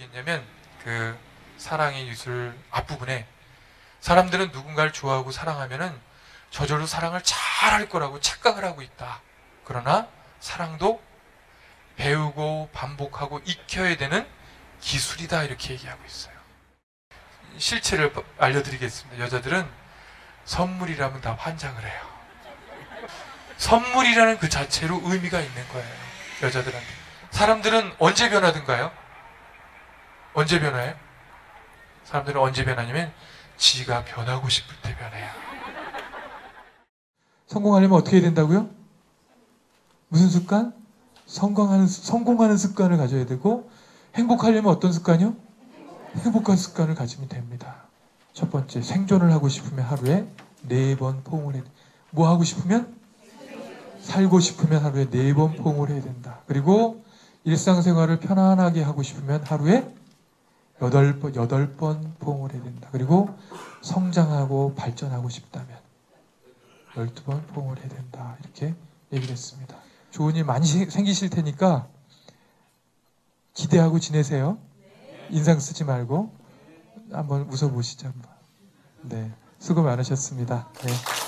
얘기했냐면 그 사랑의 유술 앞부분에 사람들은 누군가를 좋아하고 사랑하면은 저절로 사랑을 잘할 거라고 착각을 하고 있다. 그러나 사랑도 배우고 반복하고 익혀야 되는 기술이다. 이렇게 얘기하고 있어요. 실체를 알려드리겠습니다. 여자들은 선물이라면 다 환장을 해요. 선물이라는 그 자체로 의미가 있는 거예요. 여자들한테. 사람들은 언제 변하든가요? 언제 변해요? 사람들은 언제 변하냐면 지가 변하고 싶을 때 변해요. 성공하려면 어떻게 해야 된다고요? 무슨 습관? 성공하는 습관을 가져야 되고, 행복하려면 어떤 습관이요? 행복한 습관을 가지면 됩니다. 첫 번째, 생존을 하고 싶으면 하루에 4번 포옹을 해야 돼. 뭐 하고 싶으면? 살고 싶으면 하루에 4번 포옹을 해야 된다. 그리고 일상생활을 편안하게 하고 싶으면 하루에 8번 포옹을 해야 된다. 그리고 성장하고 발전하고 싶다면 12번 포옹을 해야 된다. 이렇게 얘기를 했습니다. 좋은 일 많이 생기실 테니까 기대하고 지내세요. 인상 쓰지 말고 한번 웃어보시죠. 한번. 네, 수고 많으셨습니다. 네.